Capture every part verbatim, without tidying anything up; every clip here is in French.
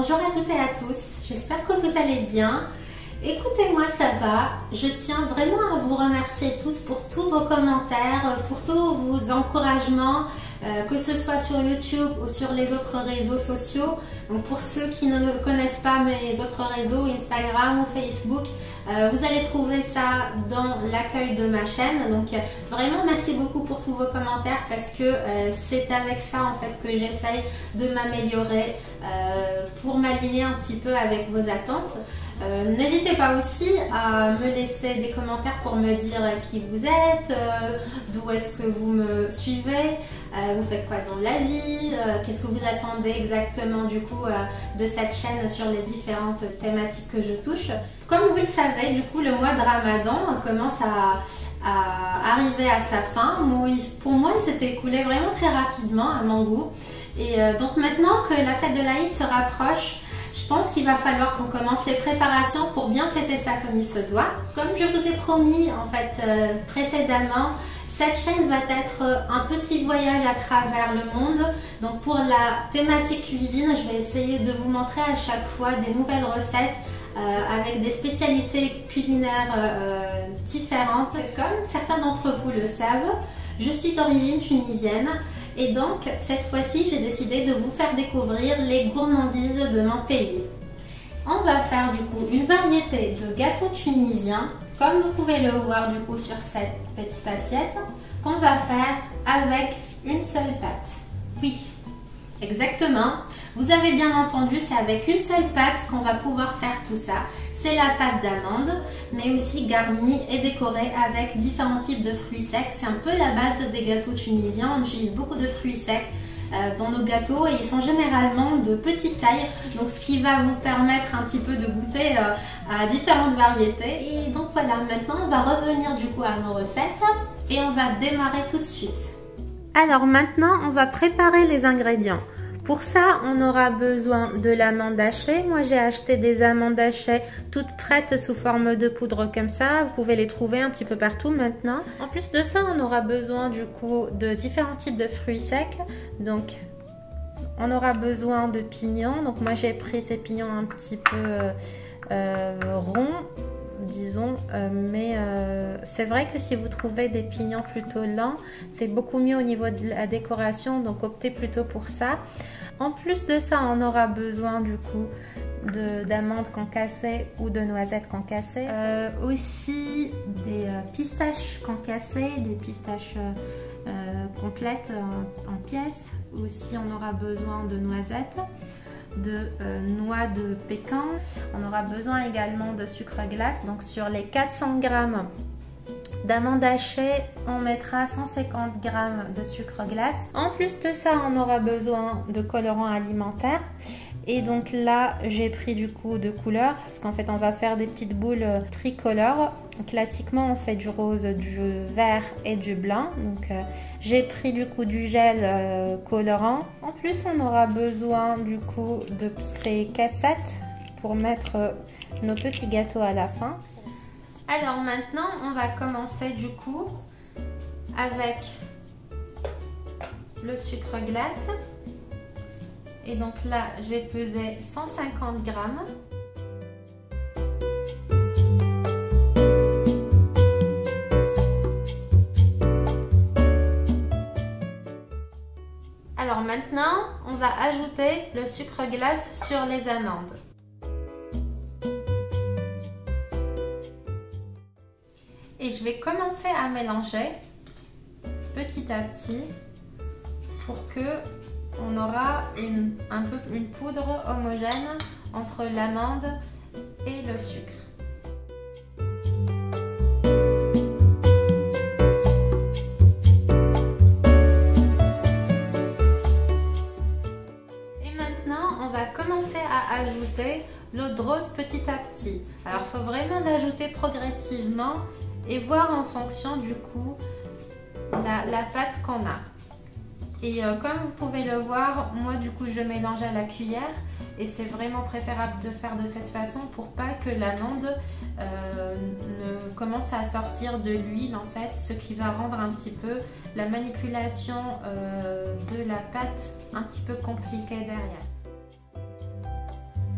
Bonjour à toutes et à tous, j'espère que vous allez bien. Écoutez-moi, ça va. Je tiens vraiment à vous remercier tous pour tous vos commentaires, pour tous vos encouragements, euh, que ce soit sur YouTube ou sur les autres réseaux sociaux. Donc pour ceux qui ne connaissent pas mes autres réseaux, Instagram ou Facebook, euh, vous allez trouver ça dans l'accueil de ma chaîne. Donc vraiment merci beaucoup pour tous vos commentaires parce que euh, c'est avec ça en fait que j'essaye de m'améliorer euh, pour m'aligner un petit peu avec vos attentes. Euh, N'hésitez pas aussi à me laisser des commentaires pour me dire qui vous êtes, euh, d'où est-ce que vous me suivez, euh, vous faites quoi dans la vie, euh, qu'est-ce que vous attendez exactement du coup euh, de cette chaîne sur les différentes thématiques que je touche. Comme vous le savez, du coup le mois de Ramadan commence à, à arriver à sa fin. Moi, pour moi il s'était écoulé vraiment très rapidement à mon goût. Et euh, donc maintenant que la fête de l'Aïd se rapproche, je pense qu'il va falloir qu'on commence les préparations pour bien fêter ça comme il se doit. Comme je vous ai promis en fait euh, précédemment, cette chaîne va être un petit voyage à travers le monde. Donc pour la thématique cuisine, je vais essayer de vous montrer à chaque fois des nouvelles recettes euh, avec des spécialités culinaires euh, différentes. Comme certains d'entre vous le savent, je suis d'origine tunisienne. Et donc, cette fois-ci, j'ai décidé de vous faire découvrir les gourmandises de mon pays. On va faire du coup une variété de gâteaux tunisiens, comme vous pouvez le voir du coup sur cette petite assiette, qu'on va faire avec une seule pâte. Oui, exactement. Vous avez bien entendu, c'est avec une seule pâte qu'on va pouvoir faire tout ça. C'est la pâte d'amande, mais aussi garnie et décorée avec différents types de fruits secs. C'est un peu la base des gâteaux tunisiens. On utilise beaucoup de fruits secs euh, dans nos gâteaux et ils sont généralement de petite taille. Donc ce qui va vous permettre un petit peu de goûter euh, à différentes variétés. Et donc voilà, maintenant on va revenir du coup à nos recettes et on va démarrer tout de suite. Alors maintenant on va préparer les ingrédients. Pour ça, on aura besoin de l'amande hachée. Moi, j'ai acheté des amandes hachées toutes prêtes sous forme de poudre comme ça. Vous pouvez les trouver un petit peu partout maintenant. En plus de ça, on aura besoin du coup de différents types de fruits secs. Donc, on aura besoin de pignons. Donc, moi, j'ai pris ces pignons un petit peu euh, euh, ronds, disons. Euh, mais euh, c'est vrai que si vous trouvez des pignons plutôt lents, c'est beaucoup mieux au niveau de la décoration. Donc, optez plutôt pour ça. En plus de ça, on aura besoin du coup d'amandes concassées ou de noisettes concassées. Euh, aussi des euh, pistaches concassées, des pistaches euh, euh, complètes en, en pièces. Aussi, on aura besoin de noisettes, de euh, noix de pécan. On aura besoin également de sucre glace. Donc sur les quatre cents grammes d'amandes hachées, on mettra cent cinquante grammes de sucre glace. En plus de ça, on aura besoin de colorants alimentaires. Et donc là, j'ai pris du coup de couleurs parce qu'en fait, on va faire des petites boules tricolores. Classiquement, on fait du rose, du vert et du blanc. Donc, euh, j'ai pris du coup du gel euh, colorant. En plus, on aura besoin du coup de ces cassettes pour mettre euh, nos petits gâteaux à la fin. Alors maintenant, on va commencer du coup avec le sucre glace. Et donc là, j'ai pesé cent cinquante grammes. Alors maintenant, on va ajouter le sucre glace sur les amandes. Et je vais commencer à mélanger petit à petit pour que on aura une, un peu, une poudre homogène entre l'amande et le sucre. Et maintenant, on va commencer à ajouter l'eau de rose petit à petit. Alors, il faut vraiment l'ajouter progressivement et voir en fonction du coup la, la pâte qu'on a. Et euh, comme vous pouvez le voir, moi du coup je mélange à la cuillère et c'est vraiment préférable de faire de cette façon pour pas que l'amande euh, ne commence à sortir de l'huile en fait, ce qui va rendre un petit peu la manipulation euh, de la pâte un petit peu compliquée derrière.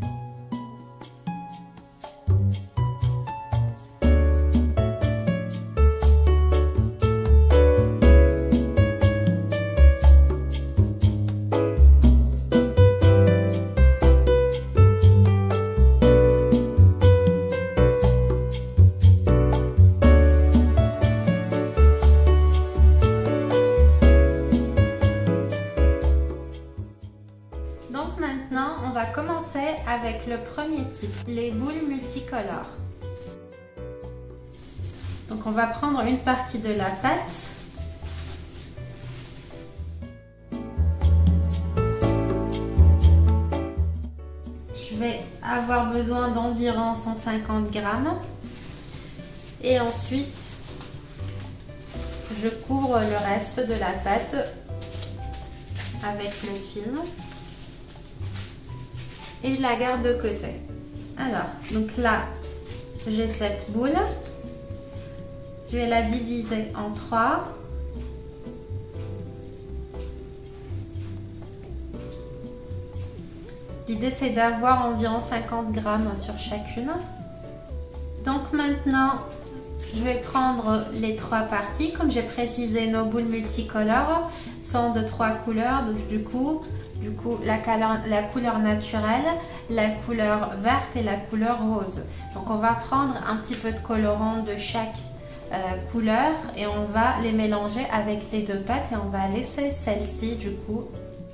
avec le premier type, les boules multicolores. Donc on va prendre une partie de la pâte. Je vais avoir besoin d'environ cent cinquante grammes. Et ensuite, je couvre le reste de la pâte avec le film. Et je la garde de côté. Alors, donc là, j'ai cette boule. Je vais la diviser en trois. L'idée, c'est d'avoir environ cinquante grammes sur chacune. Donc maintenant, je vais prendre les trois parties. Comme j'ai précisé, nos boules multicolores sont de trois couleurs. Donc du coup, du coup la, couleur, la couleur naturelle, la couleur verte et la couleur rose. Donc on va prendre un petit peu de colorant de chaque euh, couleur et on va les mélanger avec les deux pâtes et on va laisser celle-ci du coup.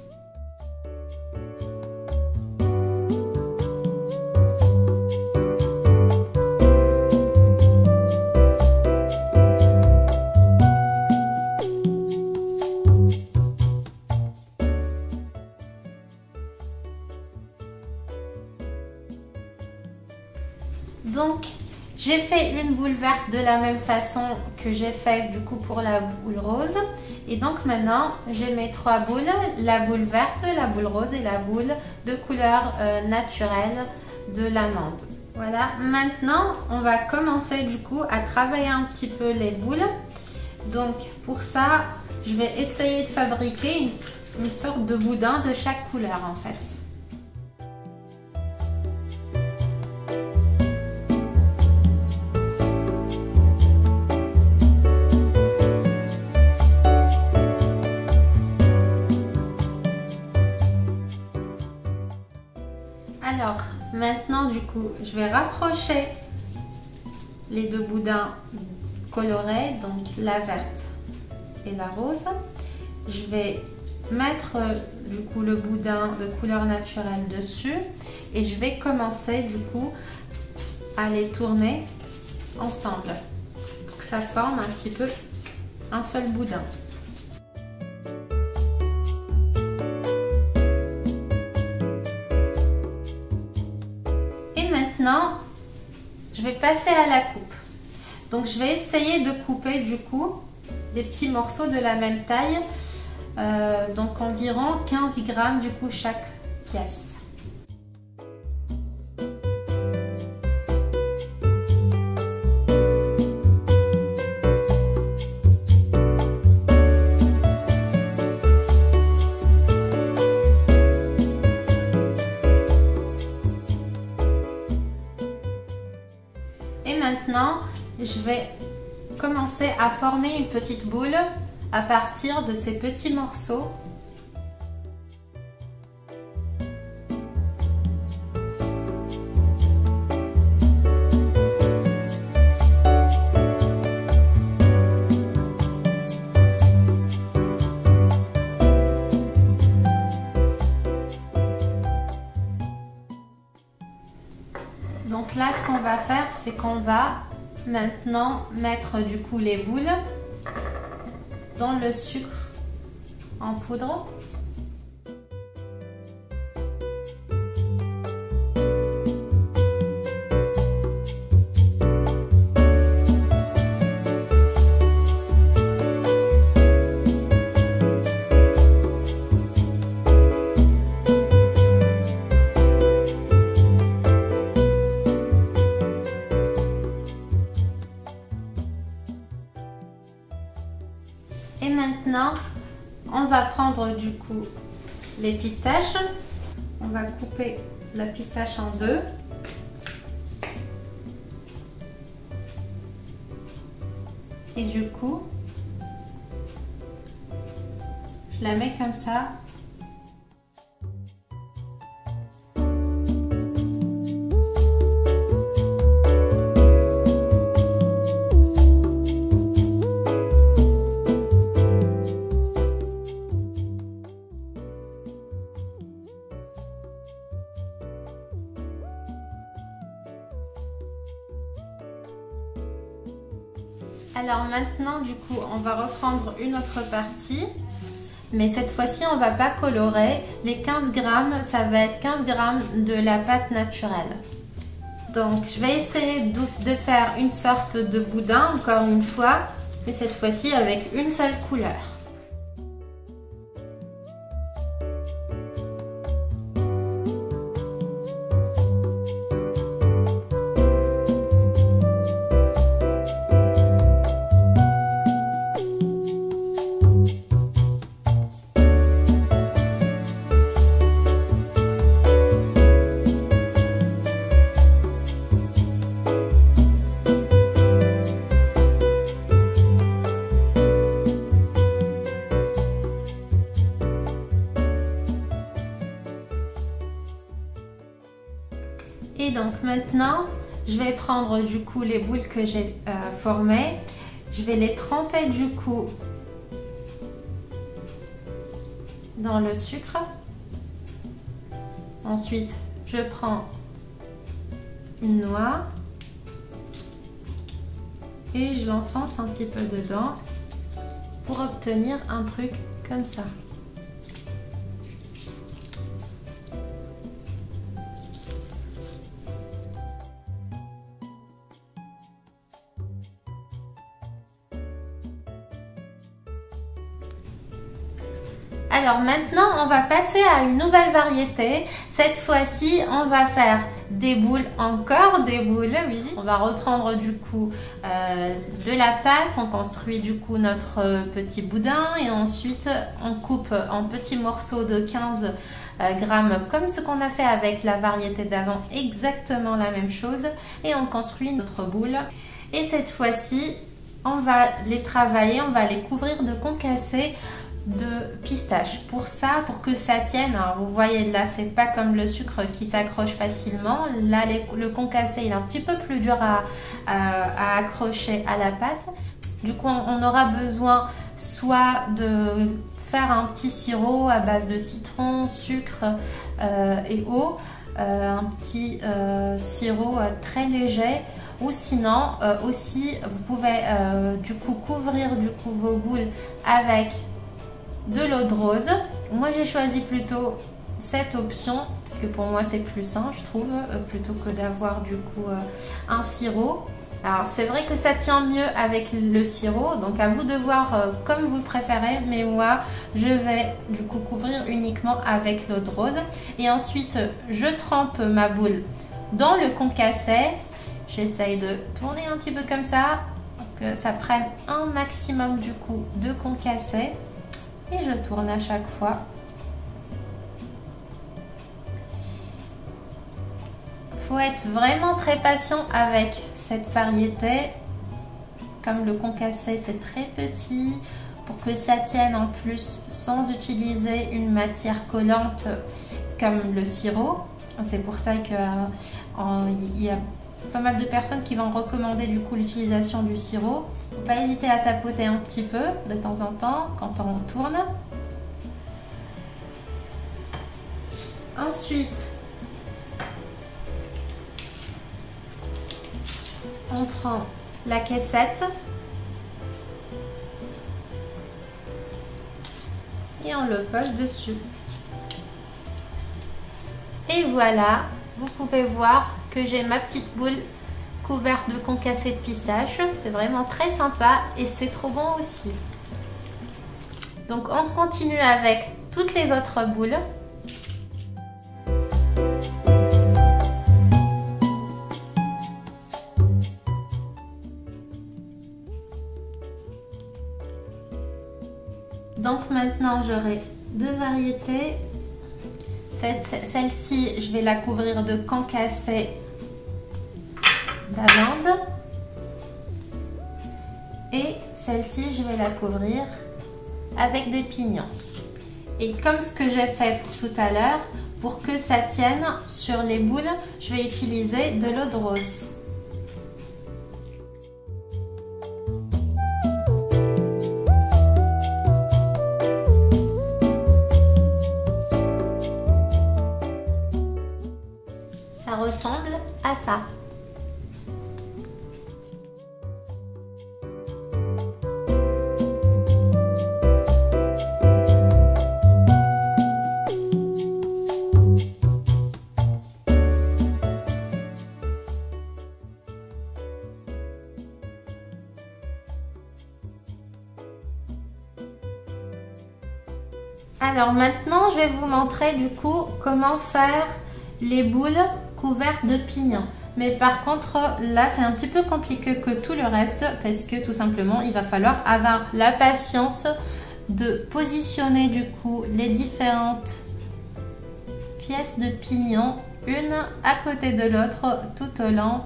Donc, j'ai fait une boule verte de la même façon que j'ai fait du coup pour la boule rose. Et donc maintenant, j'ai mes trois boules, la boule verte, la boule rose et la boule de couleur euh, naturelle de l'amande. Voilà, maintenant, on va commencer du coup à travailler un petit peu les boules. Donc, pour ça, je vais essayer de fabriquer une, une sorte de boudin de chaque couleur en fait. Alors, maintenant, du coup, je vais rapprocher les deux boudins colorés, donc la verte et la rose. Je vais mettre du coup le boudin de couleur naturelle dessus et je vais commencer du coup à les tourner ensemble pour que ça forme un petit peu un seul boudin. Maintenant, je vais passer à la coupe. Donc, je vais essayer de couper du coup des petits morceaux de la même taille, euh, donc environ quinze grammes du coup chaque pièce. Maintenant, je vais commencer à former une petite boule à partir de ces petits morceaux. Donc là, ce qu'on va faire, c'est qu'on va maintenant mettre du coup les boules dans le sucre en poudre. Et maintenant, on va prendre du coup les pistaches. On va couper la pistache en deux. Et du coup, je la mets comme ça. maintenant, du coup, on va reprendre une autre partie. Mais cette fois-ci, on ne va pas colorer. Les quinze grammes, ça va être quinze grammes de la pâte naturelle. Donc, je vais essayer de, de faire une sorte de boudin, encore une fois, mais cette fois-ci avec une seule couleur. Et donc maintenant, je vais prendre du coup les boules que j'ai euh, formées. Je vais les tremper du coup dans le sucre. Ensuite, je prends une noix et je l'enfonce un petit peu dedans pour obtenir un truc comme ça. Alors maintenant, on va passer à une nouvelle variété. Cette fois-ci, on va faire des boules, encore des boules, oui. On va reprendre du coup euh, de la pâte, on construit du coup notre petit boudin et ensuite on coupe en petits morceaux de quinze grammes comme ce qu'on a fait avec la variété d'avant, exactement la même chose, et on construit notre boule. Et cette fois-ci, on va les travailler, on va les couvrir de concassé de pistache. Pour ça, pour que ça tienne, alors vous voyez là, c'est pas comme le sucre qui s'accroche facilement. Là, les, le concassé, il est un petit peu plus dur à, à, à accrocher à la pâte. Du coup, on, on aura besoin soit de faire un petit sirop à base de citron, sucre euh, et eau, euh, un petit euh, sirop euh, très léger. Ou sinon, euh, aussi, vous pouvez euh, du coup couvrir du coup vos boules avec de l'eau de rose. Moi j'ai choisi plutôt cette option parce que pour moi c'est plus sain, je trouve, euh, plutôt que d'avoir du coup euh, un sirop. Alors c'est vrai que ça tient mieux avec le sirop, donc à vous de voir euh, comme vous préférez, mais moi je vais du coup couvrir uniquement avec l'eau de rose. Et ensuite je trempe ma boule dans le concassé. J'essaye de tourner un petit peu comme ça, que ça prenne un maximum du coup de concassé. Et je tourne à chaque fois. Il faut être vraiment très patient avec cette variété. Comme le concassé c'est très petit, pour que ça tienne en plus sans utiliser une matière collante comme le sirop. C'est pour ça qu'il y a pas mal de personnes qui vont recommander du coup l'utilisation du sirop. Faut pas hésiter à tapoter un petit peu de temps en temps quand on tourne. Ensuite, on prend la caissette et on le pose dessus. Et voilà, vous pouvez voir que j'ai ma petite boule couverte de concassé de pistache. C'est vraiment très sympa et c'est trop bon aussi. Donc on continue avec toutes les autres boules. Donc maintenant j'aurai deux variétés. Celle-ci, je vais la couvrir de concassé d'amande. Et celle-ci, je vais la couvrir avec des pignons. Et comme ce que j'ai fait pour tout à l'heure, pour que ça tienne sur les boules, je vais utiliser de l'eau de rose. Ça ressemble à ça. Alors maintenant, je vais vous montrer du coup comment faire les boules couvertes de pignons. Mais par contre, là, c'est un petit peu compliqué que tout le reste parce que tout simplement, il va falloir avoir la patience de positionner du coup les différentes pièces de pignon, une à côté de l'autre, tout au long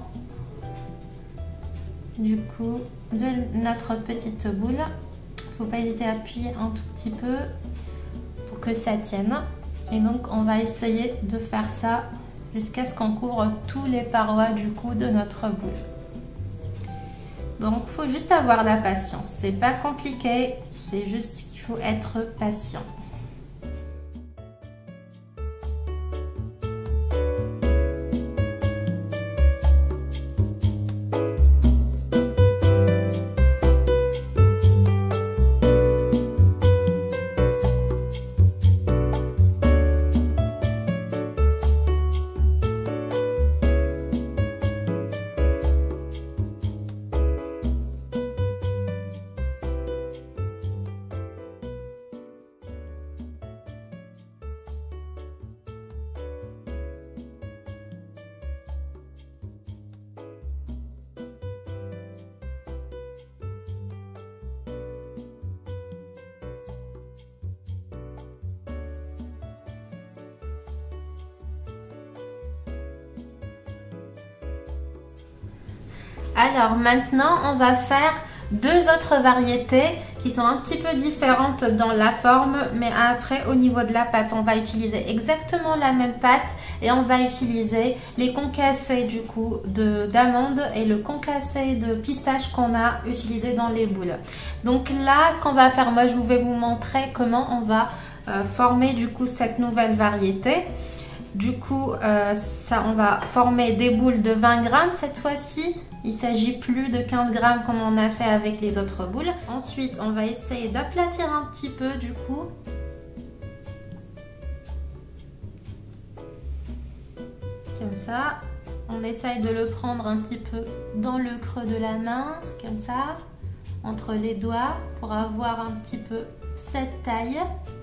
du coup de notre petite boule. Faut pas hésiter à appuyer un tout petit peu pour que ça tienne. Et donc on va essayer de faire ça jusqu'à ce qu'on couvre tous les parois du coup de notre boule. Donc faut juste avoir la patience, c'est pas compliqué, c'est juste qu'il faut être patient. Alors maintenant, on va faire deux autres variétés qui sont un petit peu différentes dans la forme, mais après au niveau de la pâte, on va utiliser exactement la même pâte et on va utiliser les concassés du coup d'amandes et le concassé de pistache qu'on a utilisé dans les boules. Donc là, ce qu'on va faire, moi je vais vous montrer comment on va euh, former du coup cette nouvelle variété. Du coup, euh, ça, on va former des boules de vingt grammes cette fois-ci. Il ne s'agit plus de quinze grammes comme on a fait avec les autres boules. Ensuite, on va essayer d'aplatir un petit peu du coup. Comme ça. On essaye de le prendre un petit peu dans le creux de la main, comme ça, entre les doigts, pour avoir un petit peu cette taille.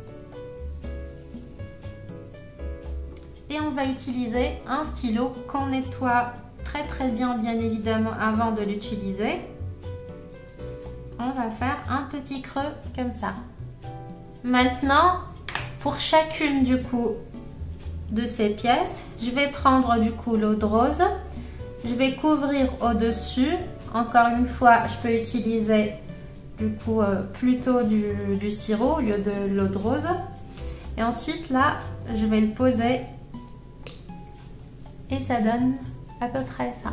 Et on va utiliser un stylo qu'on nettoie très très bien, bien évidemment, avant de l'utiliser. On va faire un petit creux comme ça. Maintenant, pour chacune du coup de ces pièces, je vais prendre du coup l'eau de rose. Je vais couvrir au-dessus. Encore une fois, je peux utiliser du coup euh, plutôt du, du sirop au lieu de l'eau de rose. Et ensuite là, je vais le poser. Et ça donne à peu près ça.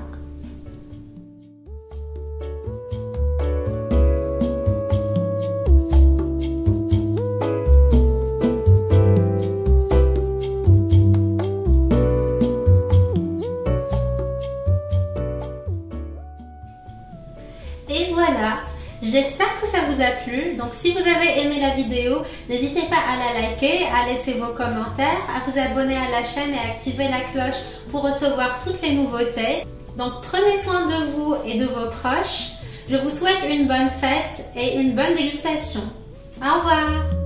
Et voilà, j'espère que ça vous a plu. Donc si vous avez aimé la vidéo, n'hésitez pas à la liker, à laisser vos commentaires, à vous abonner à la chaîne et à activer la cloche pour recevoir toutes les nouveautés. Donc prenez soin de vous et de vos proches. Je vous souhaite une bonne fête et une bonne dégustation. Au revoir!